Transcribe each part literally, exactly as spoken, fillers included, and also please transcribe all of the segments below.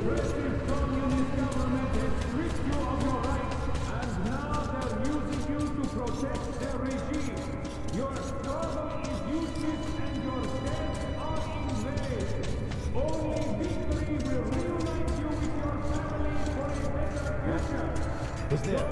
Who's there?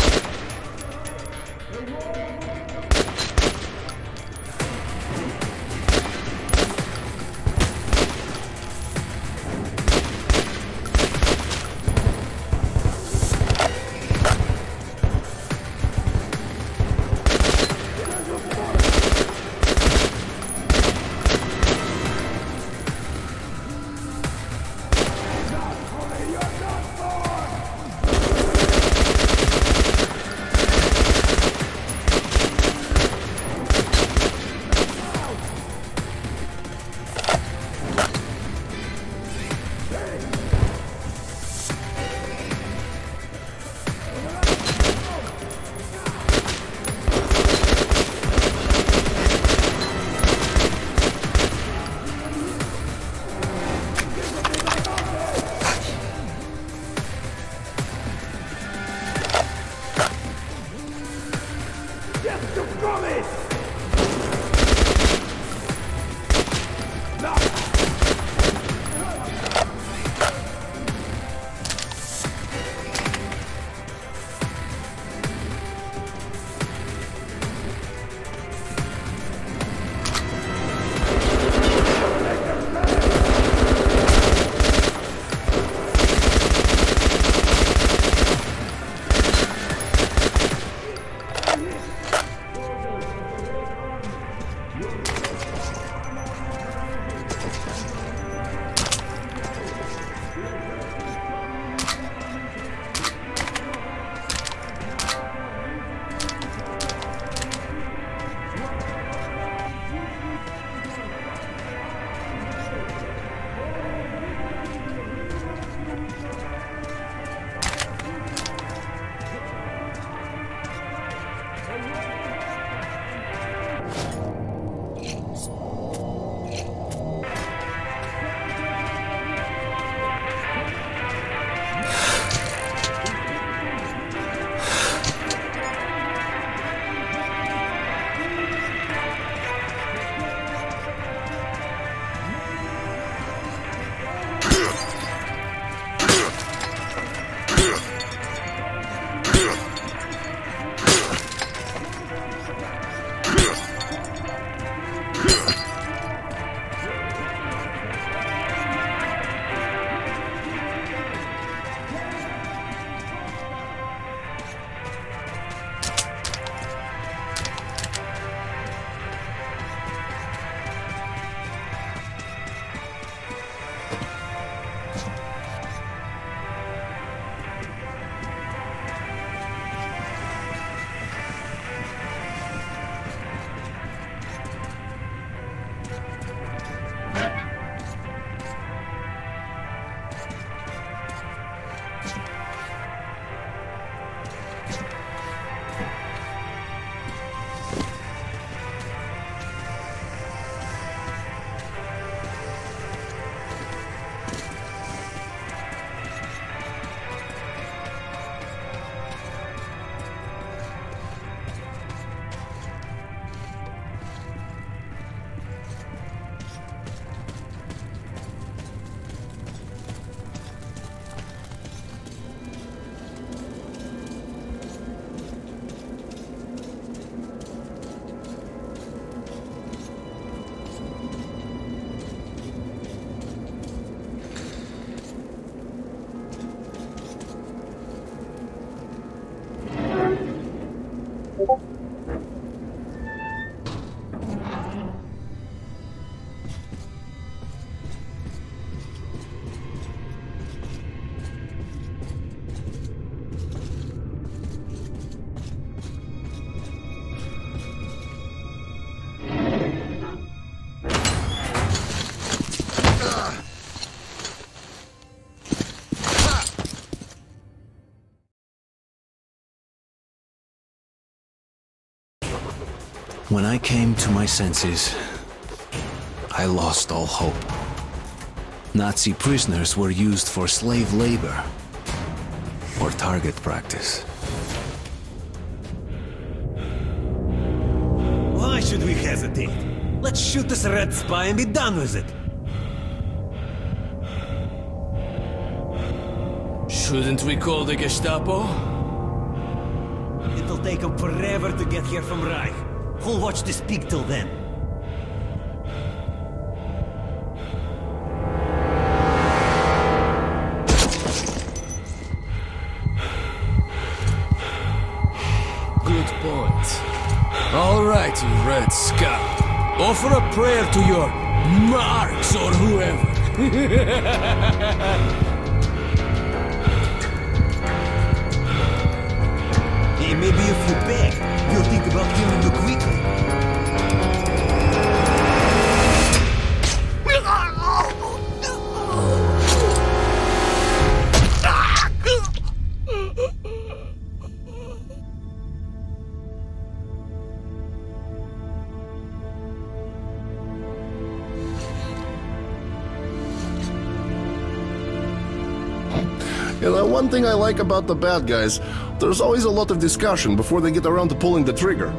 When I came to my senses, I lost all hope. Nazi prisoners were used for slave labor or target practice. Why should we hesitate? Let's shoot this red spy and be done with it. Shouldn't we call the Gestapo? It'll take them forever to get here from Reich. Who'll watch this pig till then? Good point. All right, you Red Scout. Offer a prayer to your Marx or whoever. Hey, maybe if you beg, you'll think about killing you quickly. You know, one thing I like about the bad guys, there's always a lot of discussion before they get around to pulling the trigger.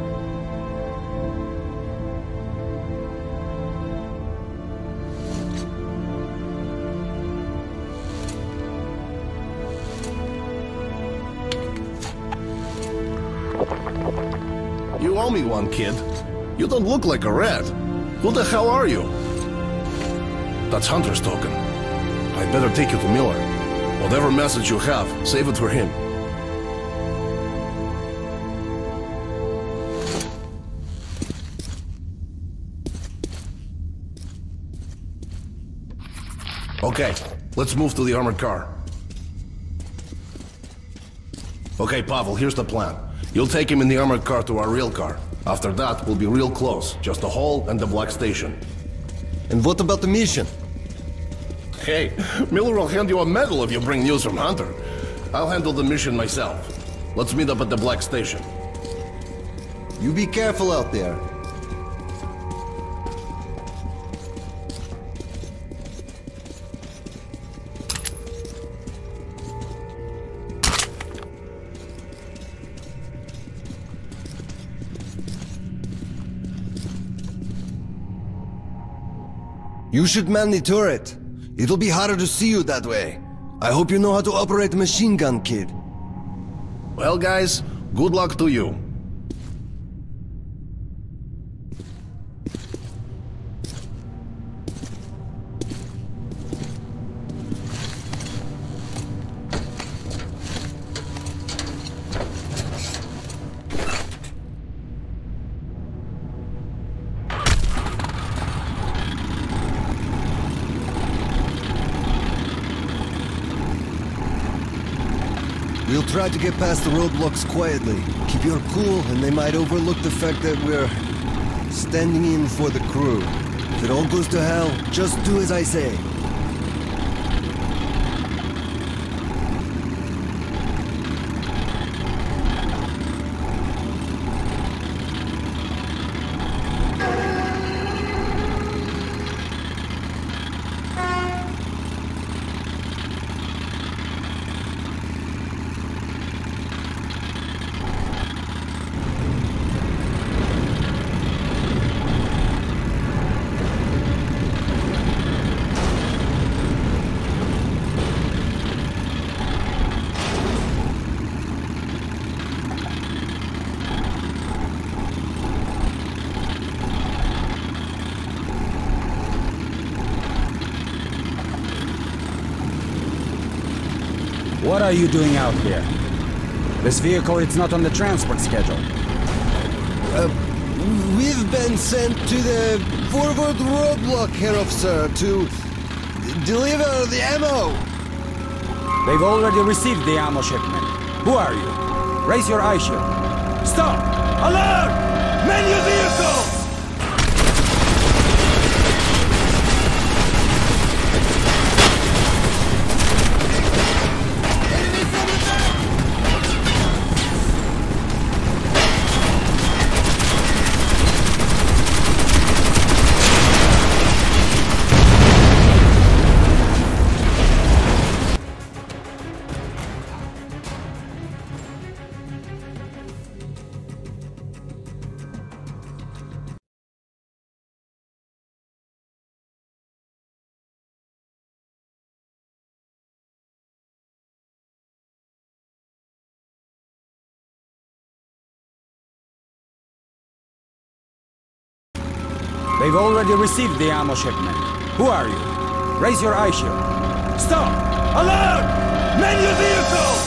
You owe me one, kid. You don't look like a rat. Who the hell are you? That's Hunter's token. I'd better take you to Miller. Whatever message you have, save it for him. Okay, let's move to the armored car. Okay, Pavel, here's the plan. You'll take him in the armored car to our real car. After that, we'll be real close. Just the hall and the black station. And what about the mission? Hey, Miller will hand you a medal if you bring news from Hunter. I'll handle the mission myself. Let's meet up at the black station. You be careful out there. You should man the turret. It'll be harder to see you that way. I hope you know how to operate a machine gun, kid. Well, guys, good luck to you. We'll try to get past the roadblocks quietly. Keep your cool, and they might overlook the fact that we're standing in for the crew. If it all goes to hell, just do as I say. What are you doing out here? This vehicle is not on the transport schedule. Uh, we've been sent to the forward roadblock, Herr Officer, to deliver the ammo. They've already received the ammo shipment. Who are you? Raise your eye shield. Stop! Alert! Menu vehicles! They've already received the ammo shipment. Who are you? Raise your eye shield. Stop! Alert! Man your vehicles!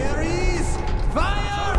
There he is! Fire!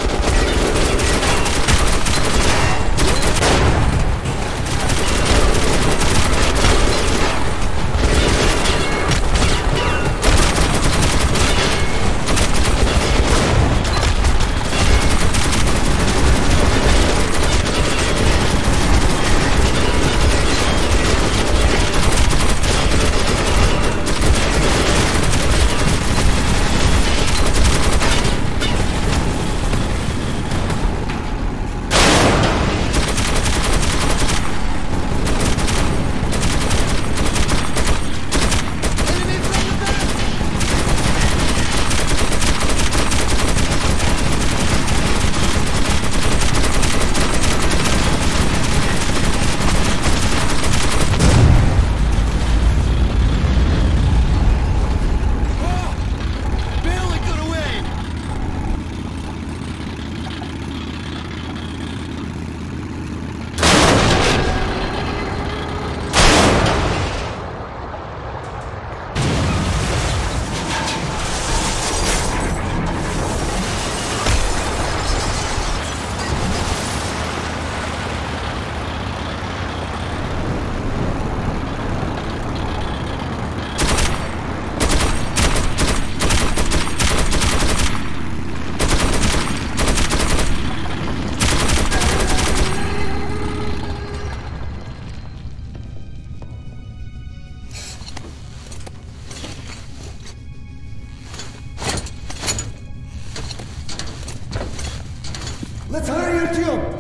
Let's hurry, Artyom!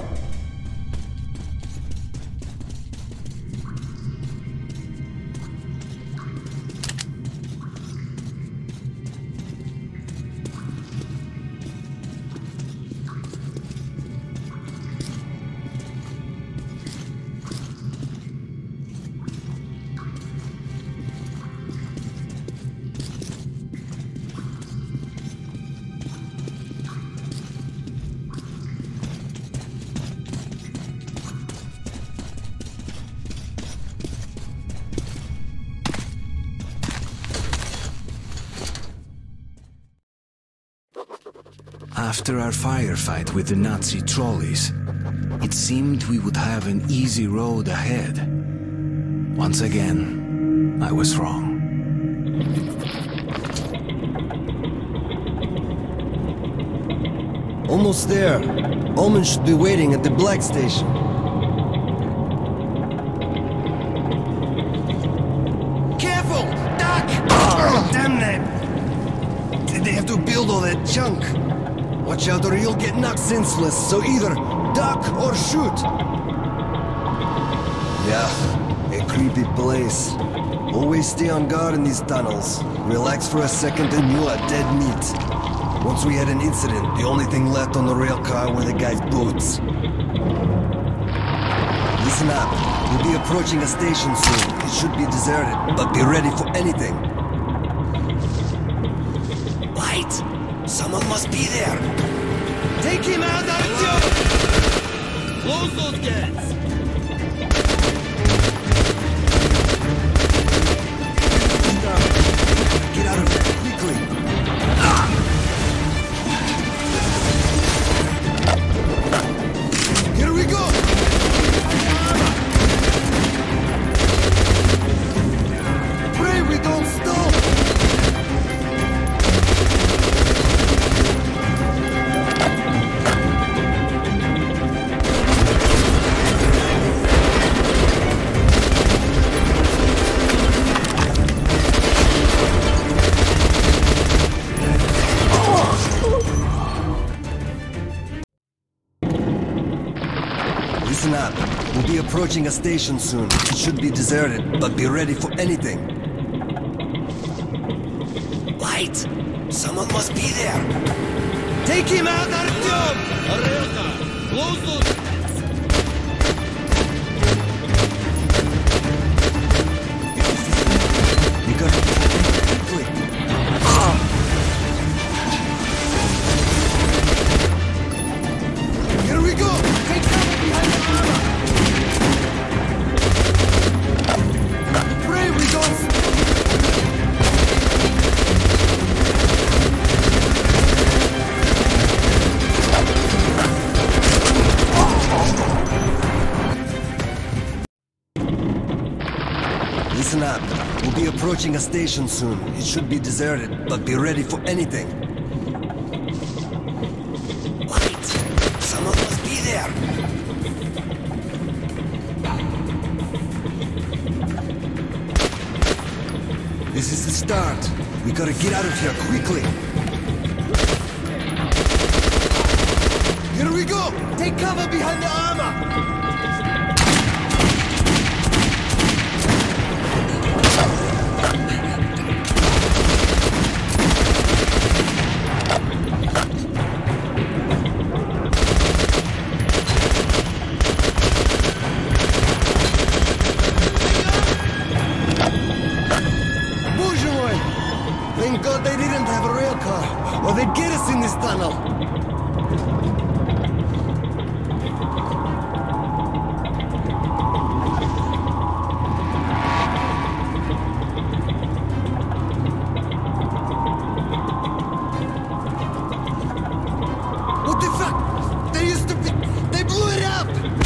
After our firefight with the Nazi trolleys, it seemed we would have an easy road ahead. Once again, I was wrong. Almost there. Ullman should be waiting at the Black Station. Careful! Duck! Oh, damn that! Did they have to build all that junk? Watch out or you'll get knocked senseless, so either duck or shoot! Yeah, a creepy place. Always stay on guard in these tunnels. Relax for a second and you are dead meat. Once we had an incident, the only thing left on the rail car were the guy's boots. Listen up. We'll be approaching a station soon. It should be deserted, but be ready for anything. Light! Someone must be there! Take him out, Artyom! Close those gates! Get out of there, quickly! Ah! Here we go! Pray we don't stop! Listen up. We'll be approaching a station soon. It should be deserted, but be ready for anything. Light! Someone must be there! Take him out, Artyom! Arelka! Close those... You got it. Quick. Ah! Here we go! Take cover behind the armor! Pray we don't... Listen up. We'll be approaching a station soon. It should be deserted, but be ready for anything. Wait! Someone must be there! This is the start. We gotta get out of here quickly. Here we go! Take cover behind the armor! Thank God they didn't have a rail car, or they'd get us in this tunnel. What the fuck? They used to be... They blew it up!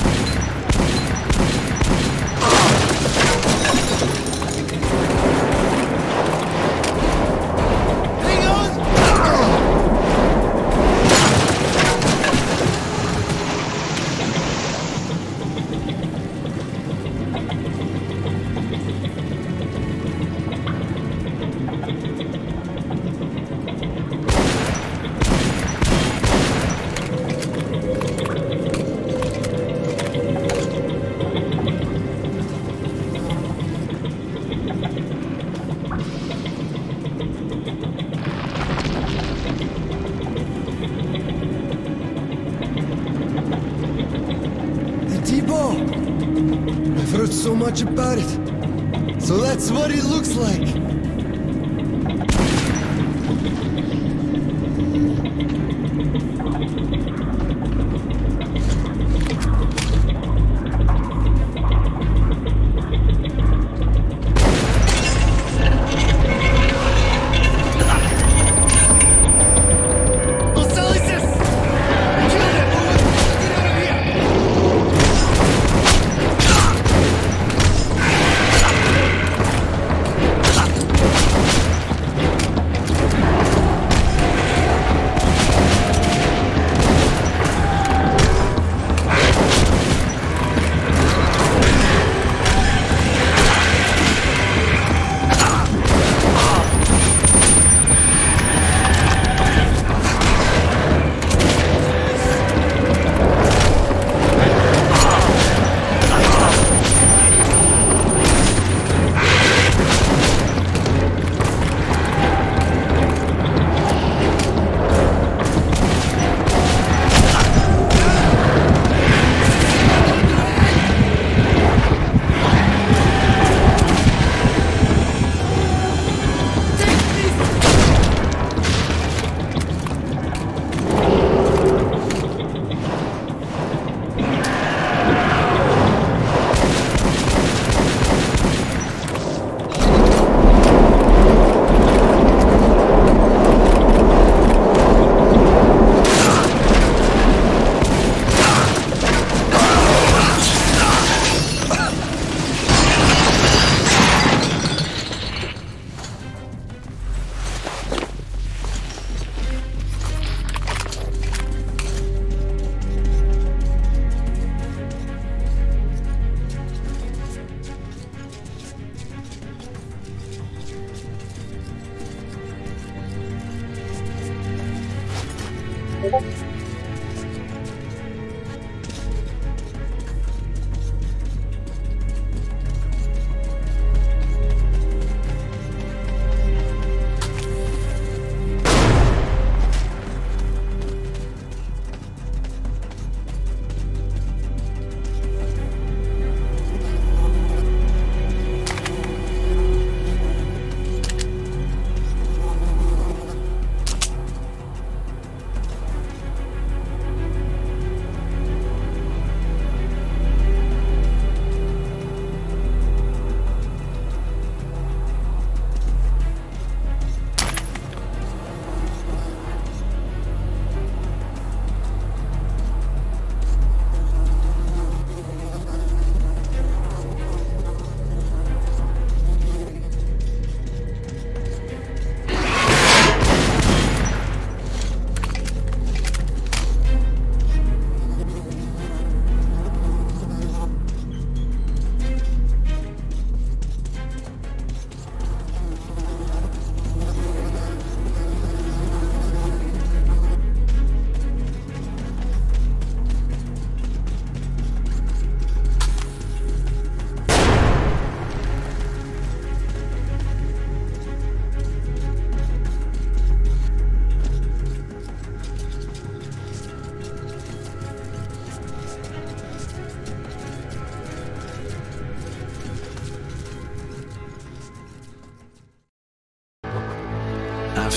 I've heard so much about it. So that's what it looks like.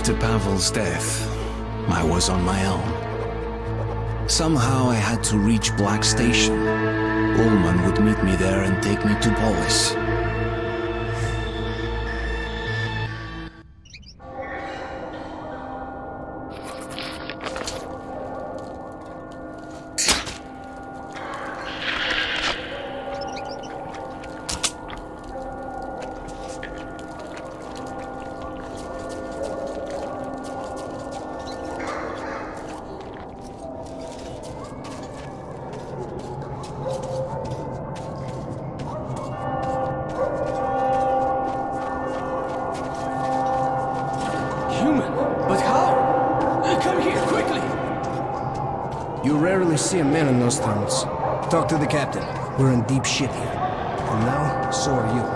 After Pavel's death, I was on my own. Somehow I had to reach Black Station. Ullman would meet me there and take me to Polis. You rarely see a man in those towns. Talk to the captain. We're in deep shit here. And now, so are you.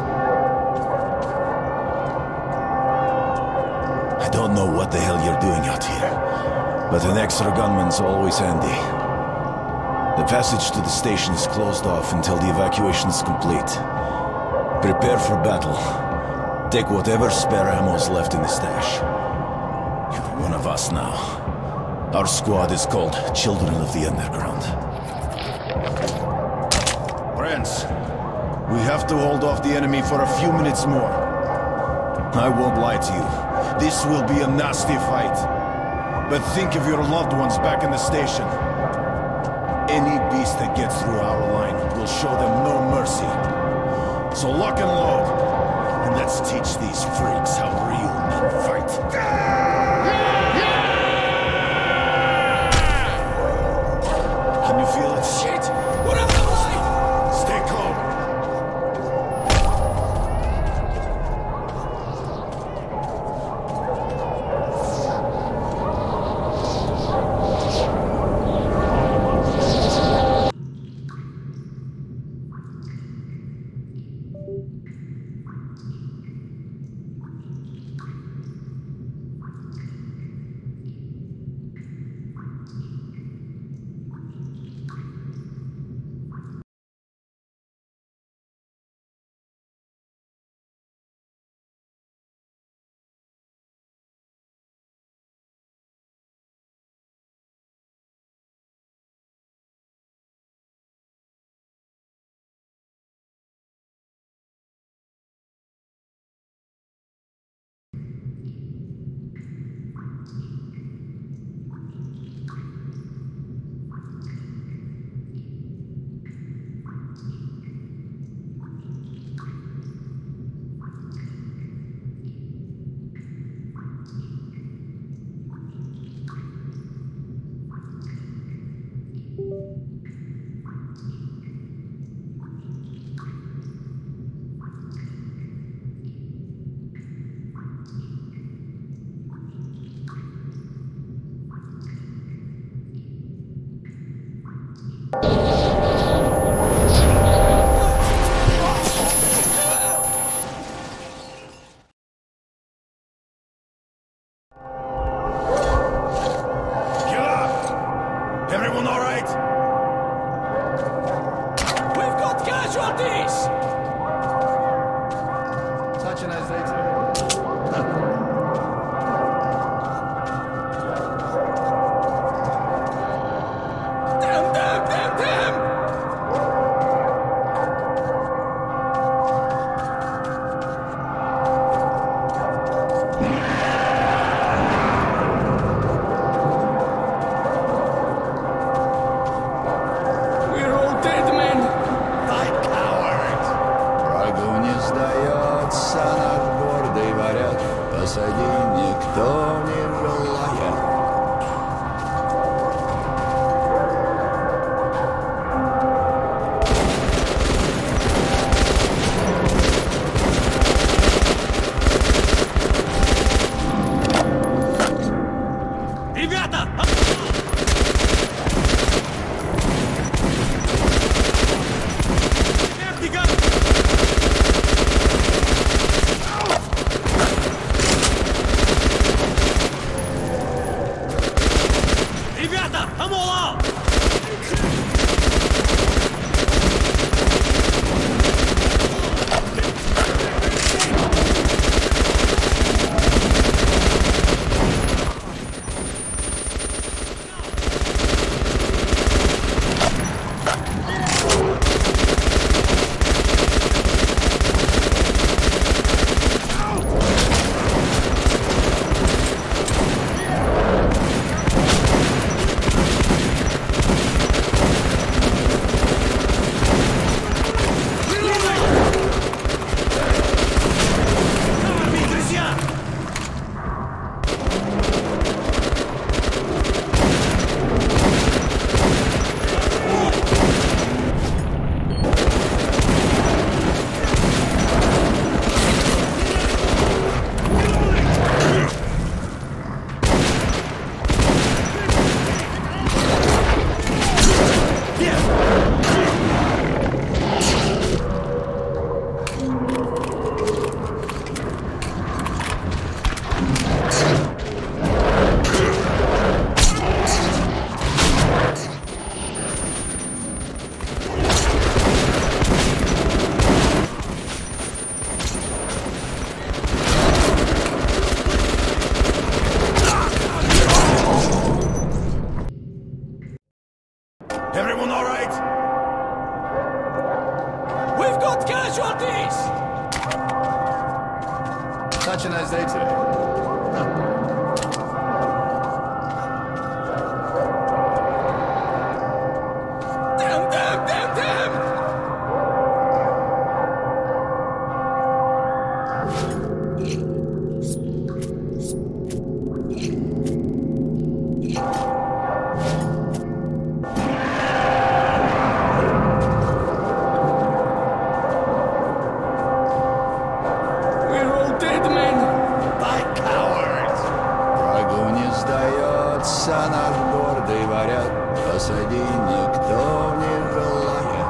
I don't know what the hell you're doing out here, but an extra gunman's always handy. The passage to the station is closed off until the evacuation is complete. Prepare for battle. Take whatever spare ammo is left in the stash. You're one of us now. Our squad is called Children of the Underground. Friends, we have to hold off the enemy for a few minutes more. I won't lie to you. This will be a nasty fight. But think of your loved ones back in the station. Any beast that gets through our line will show them no mercy. So lock and load, and let's teach these freaks how real men fight. Can you feel it? Shit! What up the line? Stay calm. Everyone all right? We've got casualties! Such a nice day today. Damn, damn, damn, damn! We're all dead, men! Die, coward! Врагу не сдается, наш гордый варяг, посадить никто не желает. Ребята! Тактика! Ребята, I'm all out! nice day today. Damn, damn, damn, damn! We're all dead, men! By cowards! Врагу не сдается наш гордый варяг, посади никто не желает.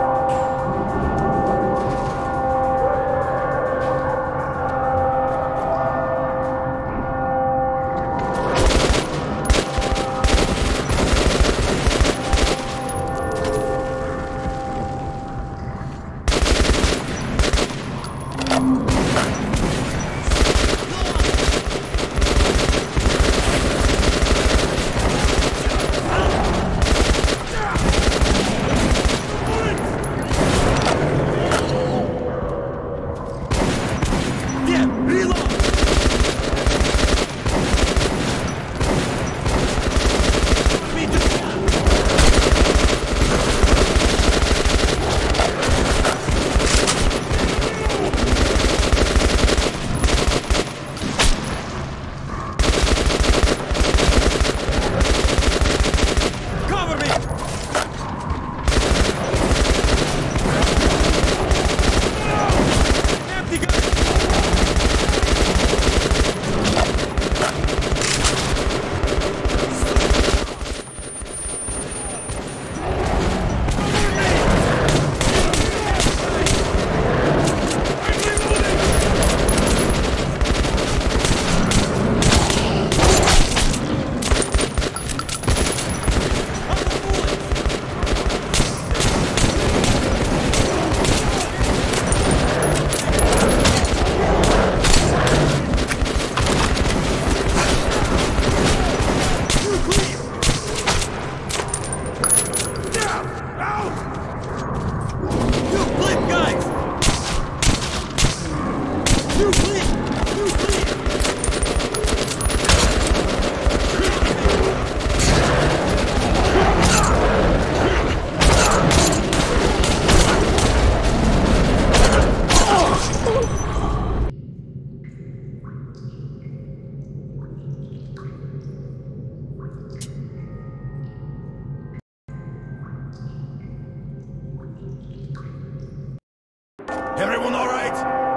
Everyone all right?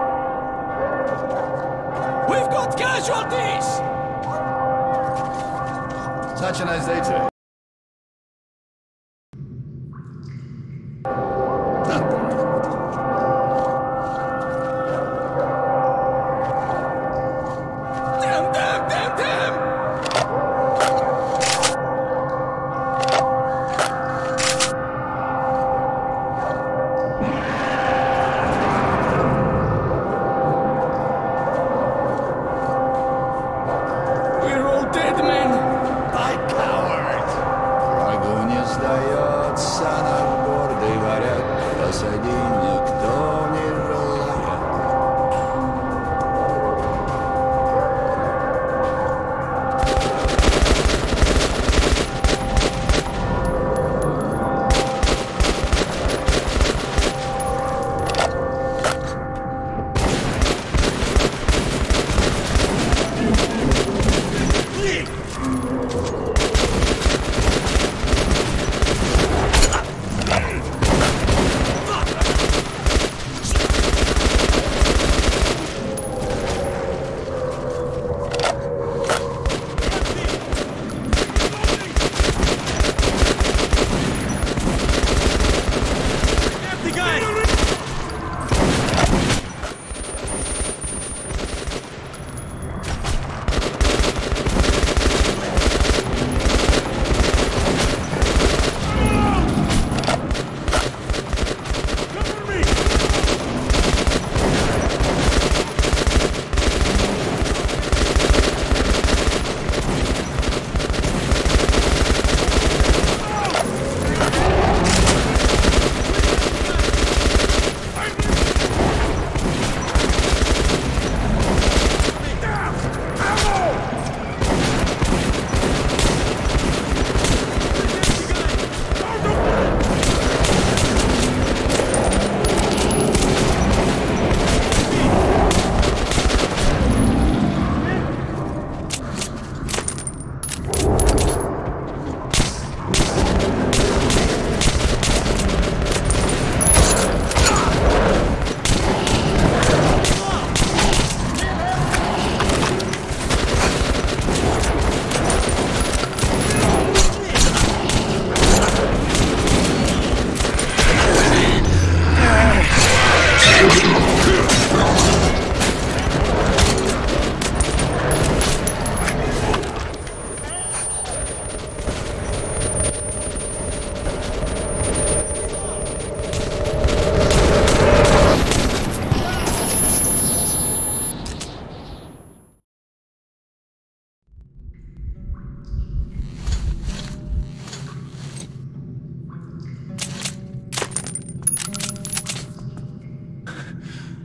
We've got casualties! Such a nice day today. Damn, damn, damn, damn! By cowards!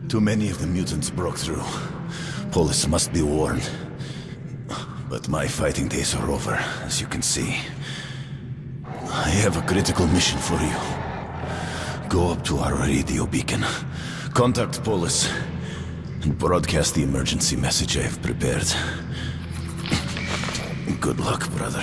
Too many of the mutants broke through. Polis must be warned. But my fighting days are over, as you can see. I have a critical mission for you. Go up to our radio beacon. Contact Polis. And broadcast the emergency message I have prepared. Good luck, brother.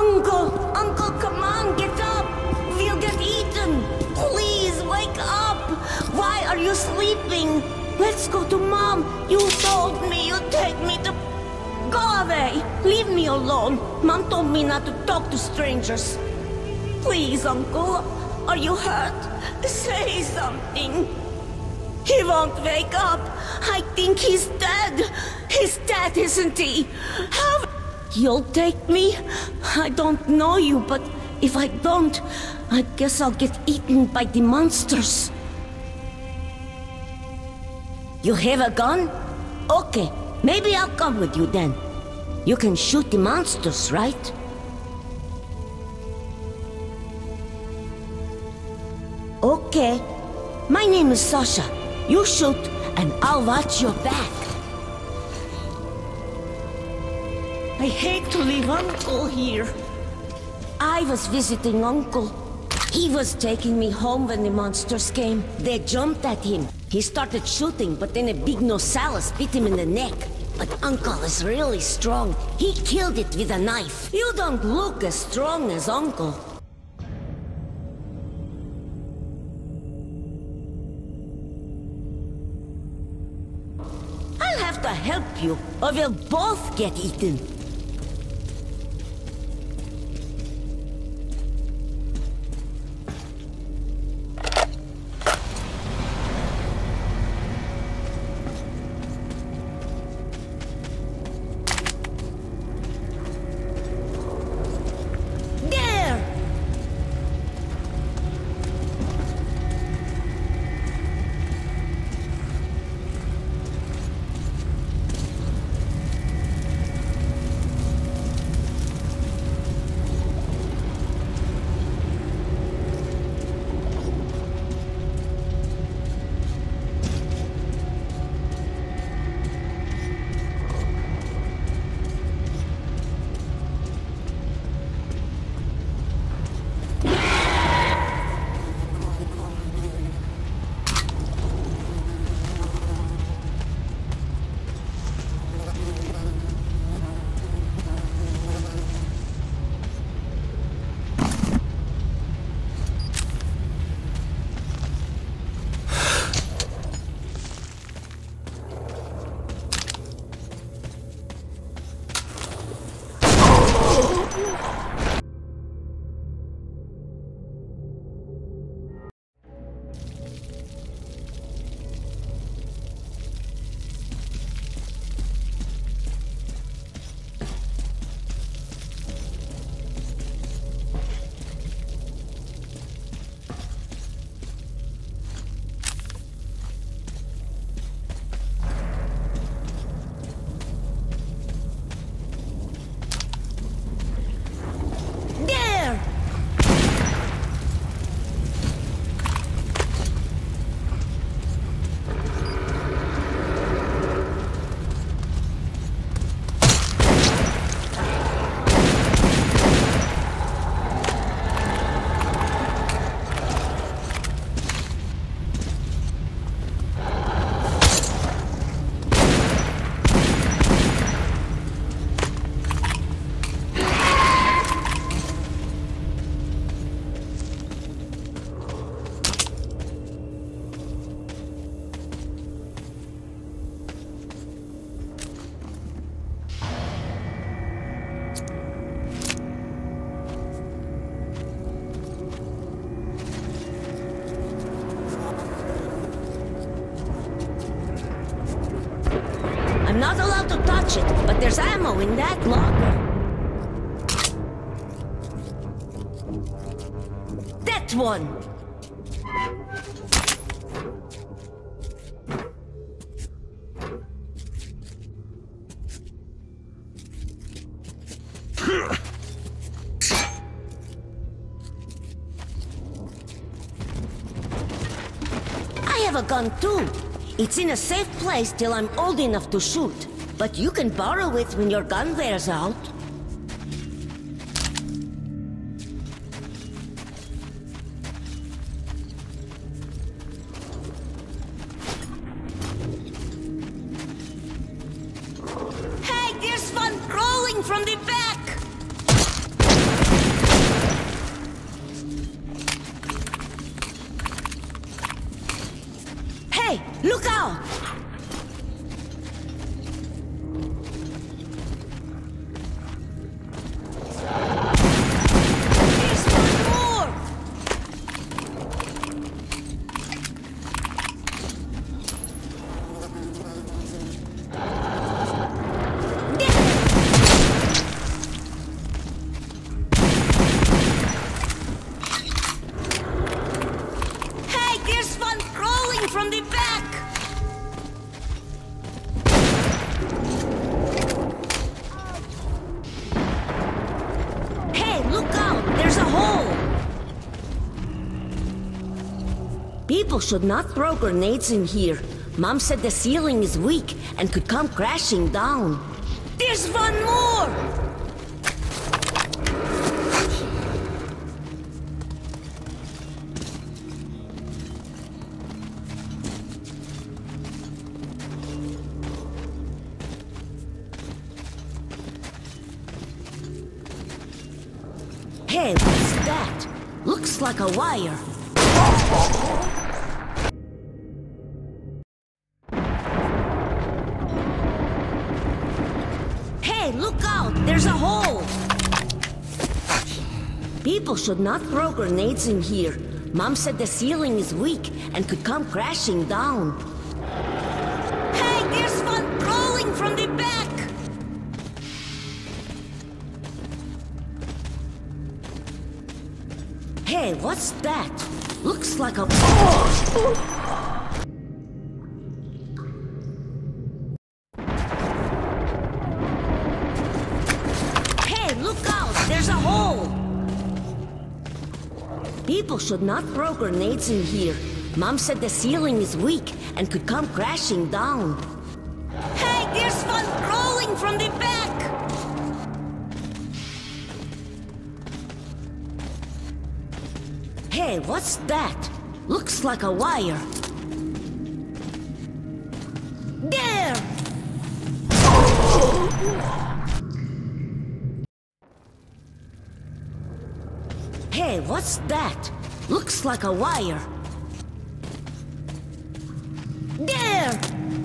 Uncle! Uncle, come on, get up! We'll get eaten! Please, wake up! Why are you sleeping? Let's go to Mom! You told me you'd take me to... Go away! Leave me alone! Mom told me not to talk to strangers. Please, Uncle, are you hurt? Say something. He won't wake up. I think he's dead. He's dead, isn't he? How... You'll take me? I don't know you, but if I don't, I guess I'll get eaten by the monsters. You have a gun? Okay, maybe I'll come with you then. You can shoot the monsters, right? Okay. My name is Sasha. You shoot, and I'll watch your back. I hate to leave Uncle here. I was visiting Uncle. He was taking me home when the monsters came. They jumped at him. He started shooting, but then a big Nosalis bit him in the neck. But Uncle is really strong. He killed it with a knife. You don't look as strong as Uncle. I'll have to help you, or we'll both get eaten. I'm not allowed to touch it, but there's ammo in that locker. That one! I have a gun too. It's in a safe place till I'm old enough to shoot. But you can borrow it when your gun wears out. Hey, there's one crawling from the back! Look out! There's one more! Hey, there's one crawling from the back! Hey, look out! There's a hole! People should not throw grenades in here. Mom said the ceiling is weak and could come crashing down. There's one more! Hey, what's that? Looks like a wire. Hey, look out! There's a hole! People should not throw grenades in here. Mom said the ceiling is weak and could come crashing down. Hey, there's one crawling from the back! Hey, what's that? Looks like a... Hey, look out! There's a hole! People should not throw grenades in here. Mom said the ceiling is weak and could come crashing down. Hey, there's one crawling from the back! Hey, what's that? Looks like a wire. There! Hey, what's that? Looks like a wire. There!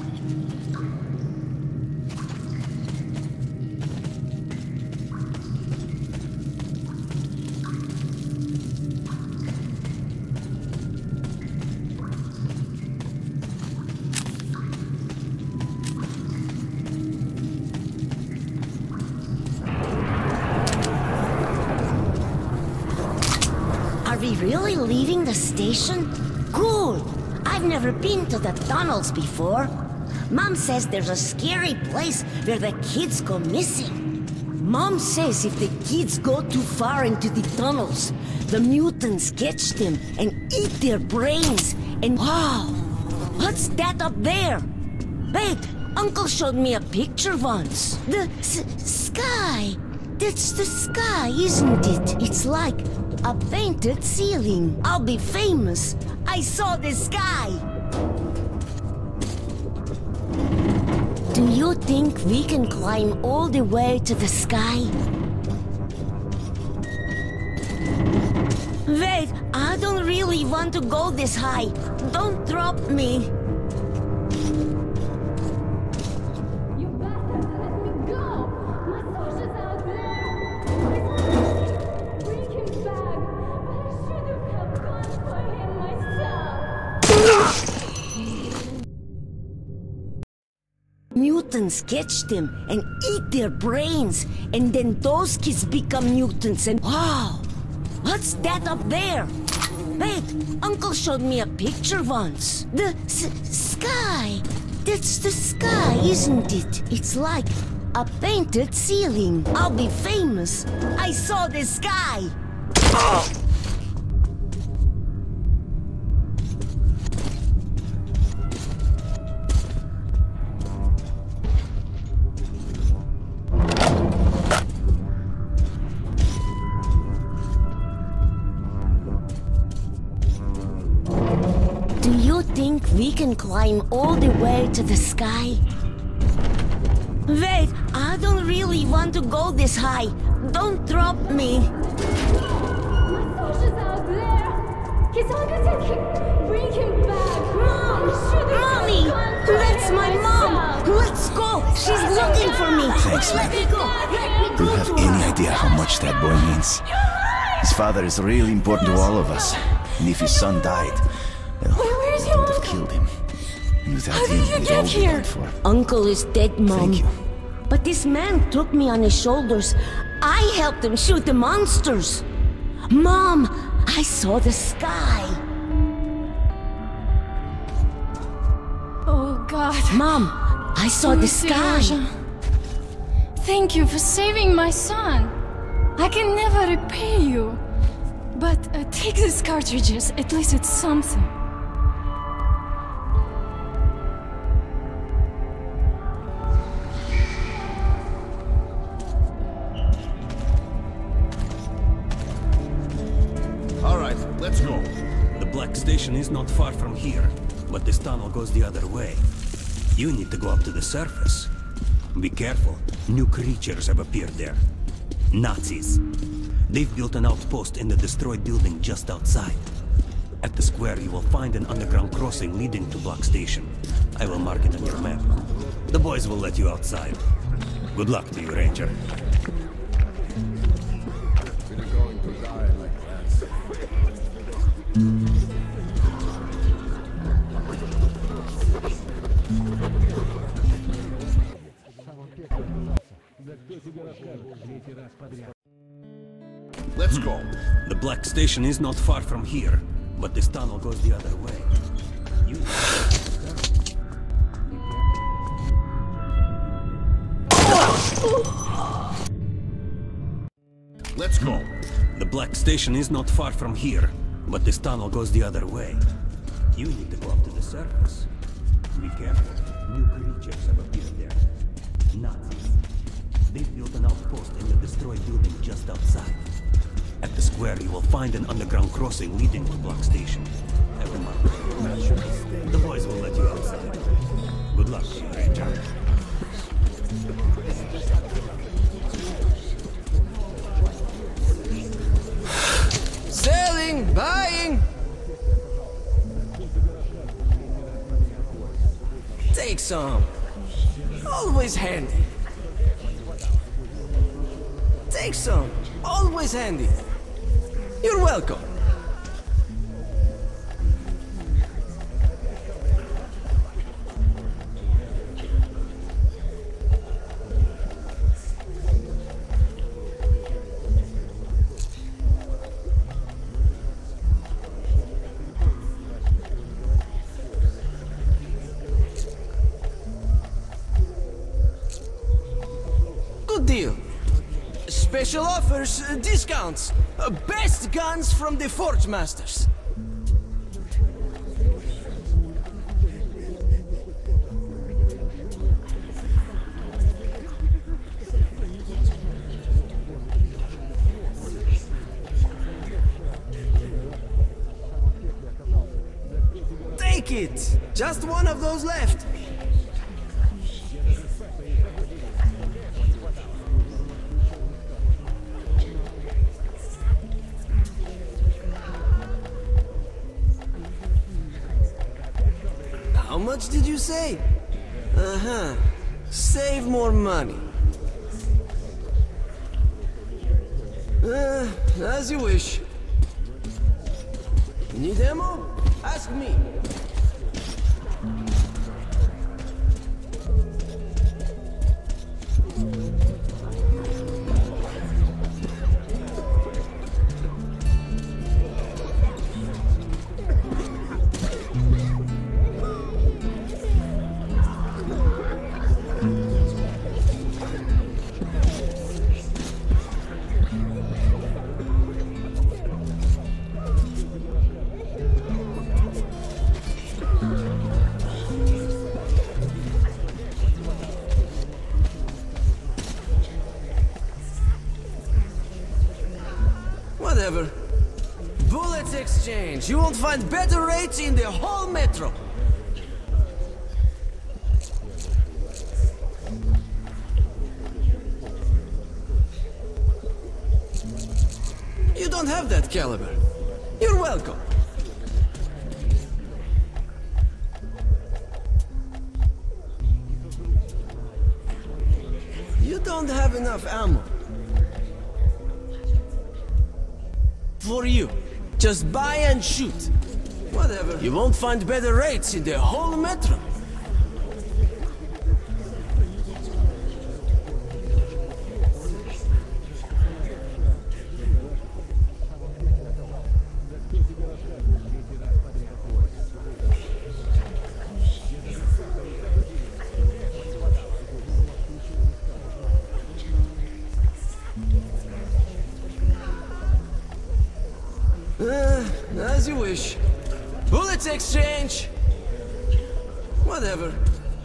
Are we really leaving the station? Cool! I've never been to the tunnels before. Mom says there's a scary place where the kids go missing. Mom says if the kids go too far into the tunnels, the mutants catch them and eat their brains. And wow! What's that up there? Wait, Uncle showed me a picture once. The s sky! That's the sky, isn't it? It's like a painted ceiling. I'll be famous. I saw the sky. Do you think we can climb all the way to the sky? Wait, I don't really want to go this high. Don't drop me. Mutants catch them and eat their brains, and then those kids become mutants and wow! What's that up there? Wait, Uncle showed me a picture once. The s sky! That's the sky, isn't it? It's like a painted ceiling. I'll be famous. I saw the sky! Oh! Do you think we can climb all the way to the sky? Wait, I don't really want to go this high. Don't drop me. My soldiers out there. Bring him back! Mom! Mommy! That's my mom! Let's go! She's looking for me! Thanks, Let man. me go! Let me Do go you have to any her. idea how much that boy means? His father is really important to all of us. And if his son died, well, Where's it your would have uncle? killed him. And without How him, did you we'd get all be here? done for. Uncle is dead, Mom. Thank you. But this man took me on his shoulders. I helped him shoot the monsters. Mom, I saw the sky. Oh, God. Mom, I saw the sky. Thank you for saving my son. I can never repay you. But uh, take these cartridges. At least it's something. All right, let's go. The Black Station is not far from here, but this tunnel goes the other way. You need to go up to the surface. Be careful. New creatures have appeared there. Nazis. They've built an outpost in the destroyed building just outside. At the square, you will find an underground crossing leading to Black Station. I will mark it on your map. The boys will let you outside. Good luck to you, Ranger. Let's go. The Black Station is not far from here, but this tunnel goes the other way. You... Let's go. The Black Station is not far from here, but this tunnel goes the other way. You need to go up to the surface. Be careful. New creatures have appeared there. Nazis. They've built an outpost in the destroyed building just outside. At the square, you will find an underground crossing leading to Black Station. Every month. The boys will let you outside. Good luck to you, Ranger. Selling, buying. Take some. Always handy. Take some. Always handy. You're welcome. Good deal. Special offers, uh, discounts. Uh, best guns from the Forge Masters. Take it! Just one of those left. How much did you say? Uh-huh. Save more money. Uh, as you wish. Need ammo? Ask me. Whatever. Bullets exchange. You won't find better rates in the whole metro. You don't have that caliber. You're welcome. have enough ammo. For you. Just buy and shoot. Whatever. You won't find better rates in the whole metro. Uh, as you wish. Bullets exchange. Whatever.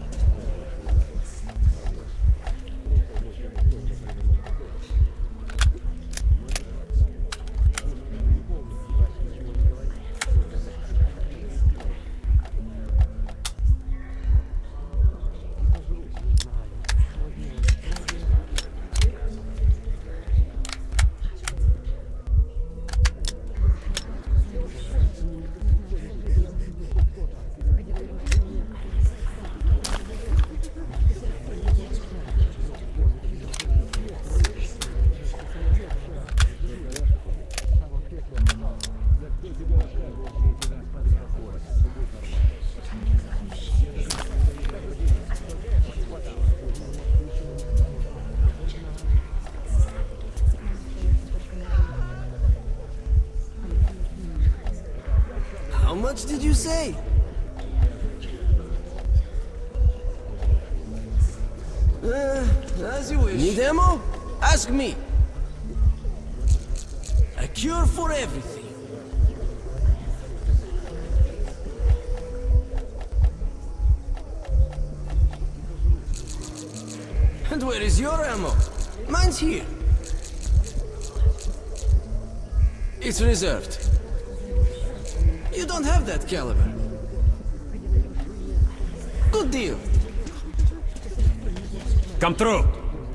How much did you say? Uh, as you wish. Need ammo? Ask me. A cure for everything. And where is your ammo? Mine's here. It's reserved. You don't have that caliber. Good deal. Come through.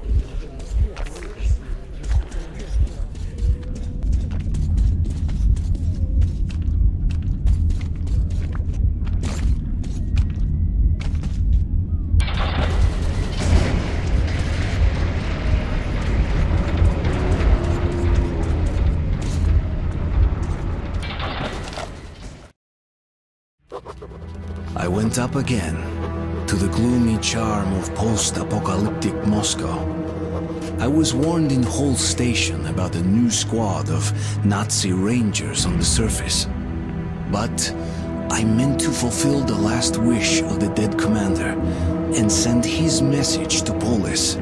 I went up again, to the gloomy charm of post-apocalyptic Moscow. I was warned in Hull Station about a new squad of Nazi rangers on the surface. But I meant to fulfill the last wish of the dead commander and send his message to Polis.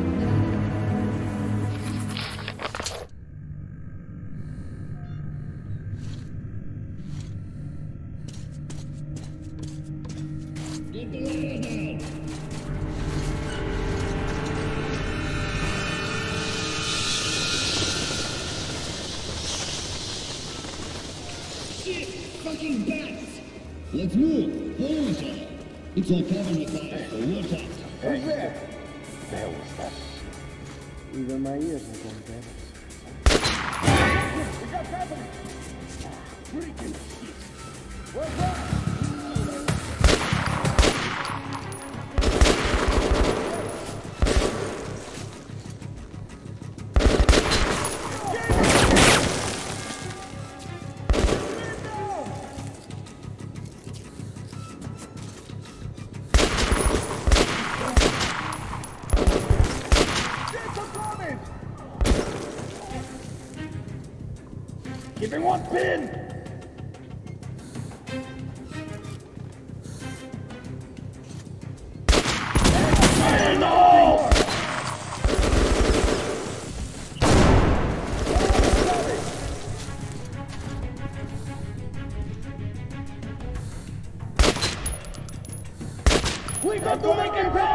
Fucking bats! Let's move! Hold it! It's all covered with fire, so watch out! Who's there? There was that. Even my ears are going dead. We got company! Freaking shit! What's up? Give me one pin! Hey, no! We got to make it back!